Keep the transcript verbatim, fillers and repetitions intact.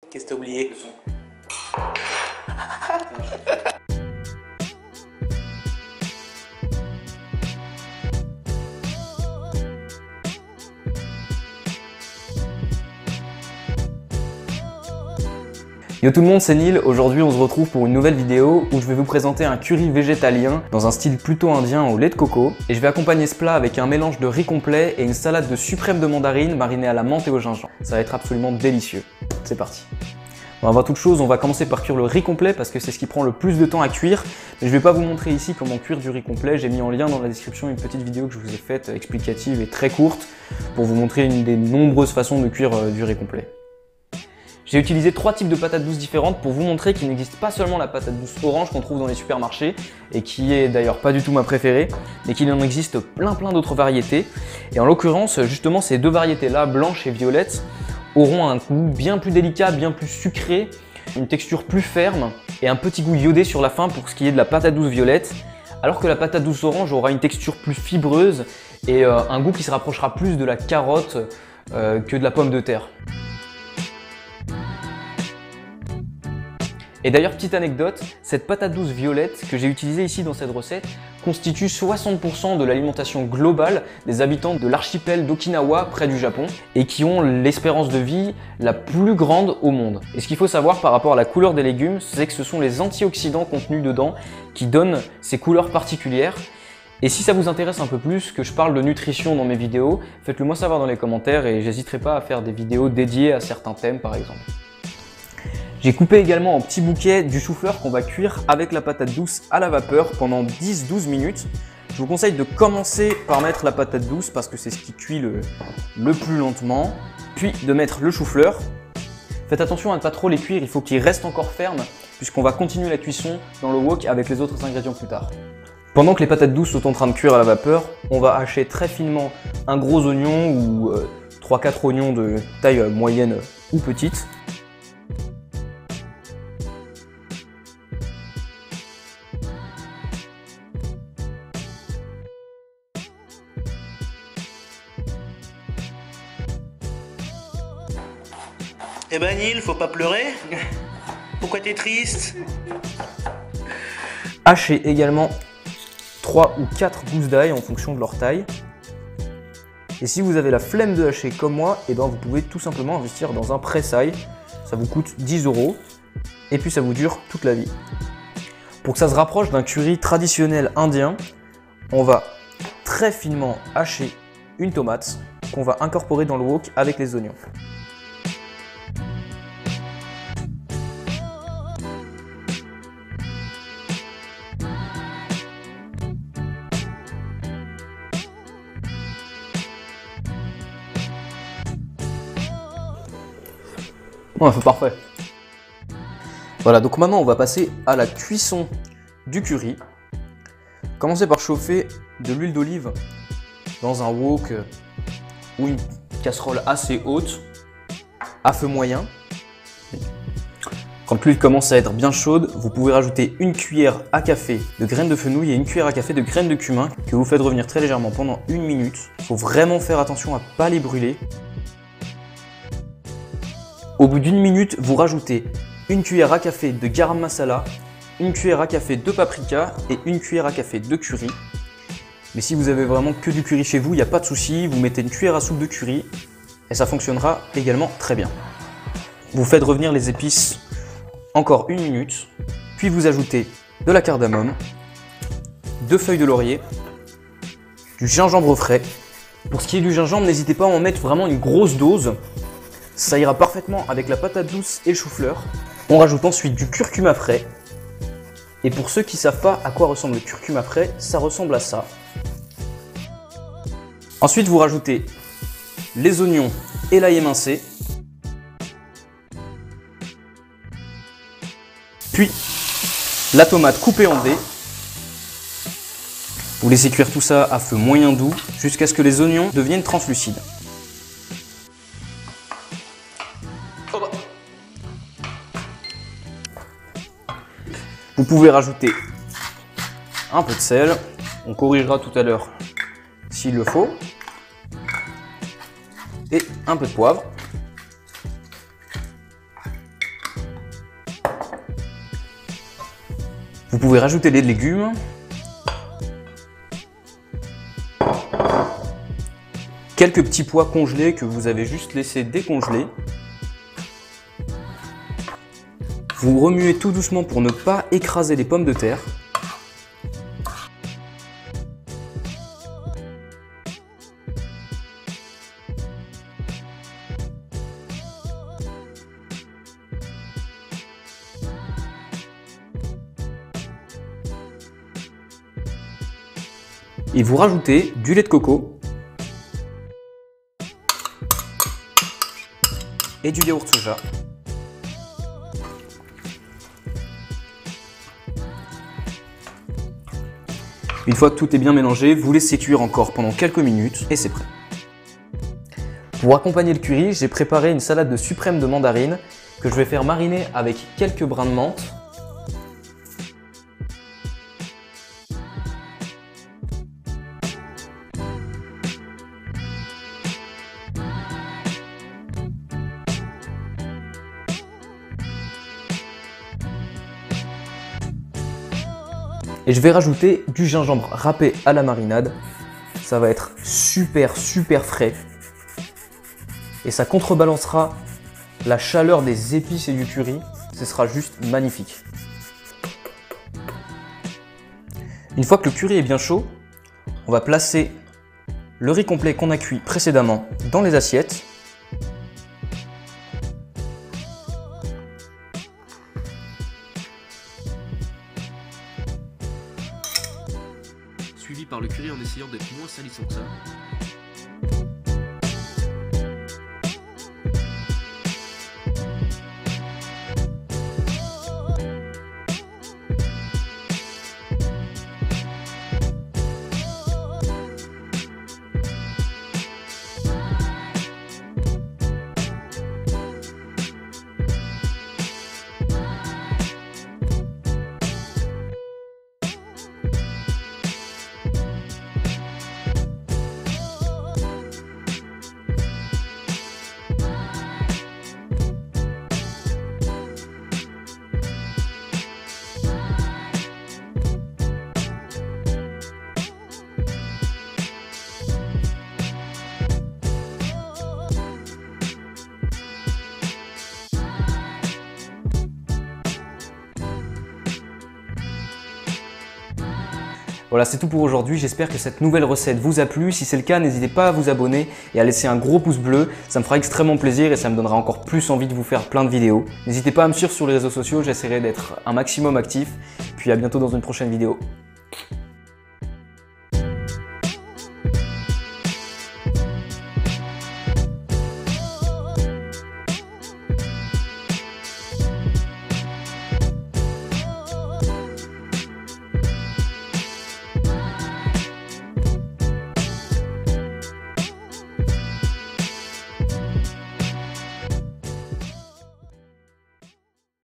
Qu'est-ce que t'as oublié? Yo tout le monde, c'est Neil. Aujourd'hui on se retrouve pour une nouvelle vidéo où je vais vous présenter un curry végétalien dans un style plutôt indien au lait de coco. Et je vais accompagner ce plat avec un mélange de riz complet et une salade de suprême de mandarine marinée à la menthe et au gingembre. Ça va être absolument délicieux. C'est parti. Bon, avant toute chose, on va commencer par cuire le riz complet parce que c'est ce qui prend le plus de temps à cuire. Mais je ne vais pas vous montrer ici comment cuire du riz complet. J'ai mis en lien dans la description une petite vidéo que je vous ai faite explicative et très courte pour vous montrer une des nombreuses façons de cuire du riz complet. J'ai utilisé trois types de patates douces différentes pour vous montrer qu'il n'existe pas seulement la patate douce orange qu'on trouve dans les supermarchés et qui est d'ailleurs pas du tout ma préférée, mais qu'il en existe plein plein d'autres variétés. Et en l'occurrence, justement, ces deux variétés-là, blanche et violette, auront un goût bien plus délicat, bien plus sucré, une texture plus ferme et un petit goût iodé sur la fin pour ce qui est de la patate douce violette, alors que la patate douce orange aura une texture plus fibreuse et euh, un goût qui se rapprochera plus de la carotte euh, que de la pomme de terre. Et d'ailleurs, petite anecdote, cette patate douce violette que j'ai utilisée ici dans cette recette constitue soixante pour cent de l'alimentation globale des habitants de l'archipel d'Okinawa près du Japon et qui ont l'espérance de vie la plus grande au monde. Et ce qu'il faut savoir par rapport à la couleur des légumes, c'est que ce sont les antioxydants contenus dedans qui donnent ces couleurs particulières. Et si ça vous intéresse un peu plus que je parle de nutrition dans mes vidéos, faites-le moi savoir dans les commentaires et j'hésiterai pas à faire des vidéos dédiées à certains thèmes par exemple. J'ai coupé également en petits bouquets du chou-fleur qu'on va cuire avec la patate douce à la vapeur pendant dix à douze minutes. Je vous conseille de commencer par mettre la patate douce parce que c'est ce qui cuit le, le plus lentement, puis de mettre le chou-fleur. Faites attention à ne pas trop les cuire, il faut qu'ils restent encore fermes puisqu'on va continuer la cuisson dans le wok avec les autres ingrédients plus tard. Pendant que les patates douces sont en train de cuire à la vapeur, on va hacher très finement un gros oignon ou euh, trois à quatre oignons de taille moyenne ou petite. Eh ben Neil, faut pas pleurer. Pourquoi t'es triste? Hachez également trois ou quatre gousses d'ail en fonction de leur taille. Et si vous avez la flemme de hacher comme moi, eh ben vous pouvez tout simplement investir dans un presse-ail. Ça vous coûte dix euros et puis ça vous dure toute la vie. Pour que ça se rapproche d'un curry traditionnel indien, on va très finement hacher une tomate qu'on va incorporer dans le wok avec les oignons. Ouais, c'est parfait. Voilà, donc maintenant on va passer à la cuisson du curry. Commencez par chauffer de l'huile d'olive dans un wok ou une casserole assez haute à feu moyen. Quand l'huile commence à être bien chaude, vous pouvez rajouter une cuillère à café de graines de fenouil et une cuillère à café de graines de cumin que vous faites revenir très légèrement pendant une minute. Il faut vraiment faire attention à ne pas les brûler. Au bout d'une minute, vous rajoutez une cuillère à café de garam masala, une cuillère à café de paprika et une cuillère à café de curry. Mais si vous avez vraiment que du curry chez vous, il n'y a pas de souci, vous mettez une cuillère à soupe de curry et ça fonctionnera également très bien. Vous faites revenir les épices encore une minute, puis vous ajoutez de la cardamome, deux feuilles de laurier, du gingembre frais. Pour ce qui est du gingembre, n'hésitez pas à en mettre vraiment une grosse dose. Ça ira parfaitement avec la patate douce et le chou-fleur. On rajoute ensuite du curcuma frais. Et pour ceux qui ne savent pas à quoi ressemble le curcuma frais, ça ressemble à ça. Ensuite, vous rajoutez les oignons et l'ail émincé. Puis la tomate coupée en dés. Vous laissez cuire tout ça à feu moyen doux jusqu'à ce que les oignons deviennent translucides. Vous pouvez rajouter un peu de sel, on corrigera tout à l'heure s'il le faut, et un peu de poivre. Vous pouvez rajouter des légumes. Quelques petits pois congelés que vous avez juste laissé décongeler. Vous remuez tout doucement pour ne pas écraser les pommes de terre. Et vous rajoutez du lait de coco et du yaourt soja. Une fois que tout est bien mélangé, vous laissez cuire encore pendant quelques minutes et c'est prêt. Pour accompagner le curry, j'ai préparé une salade de suprême de mandarine que je vais faire mariner avec quelques brins de menthe. Et je vais rajouter du gingembre râpé à la marinade. Ça va être super super frais. Et ça contrebalancera la chaleur des épices et du curry. Ce sera juste magnifique. Une fois que le curry est bien chaud, on va placer le riz complet qu'on a cuit précédemment dans les assiettes. Suivi par le curry en essayant d'être moins salissant que ça. Voilà, c'est tout pour aujourd'hui. J'espère que cette nouvelle recette vous a plu. Si c'est le cas, n'hésitez pas à vous abonner et à laisser un gros pouce bleu. Ça me fera extrêmement plaisir et ça me donnera encore plus envie de vous faire plein de vidéos. N'hésitez pas à me suivre sur les réseaux sociaux, j'essaierai d'être un maximum actif. Puis à bientôt dans une prochaine vidéo.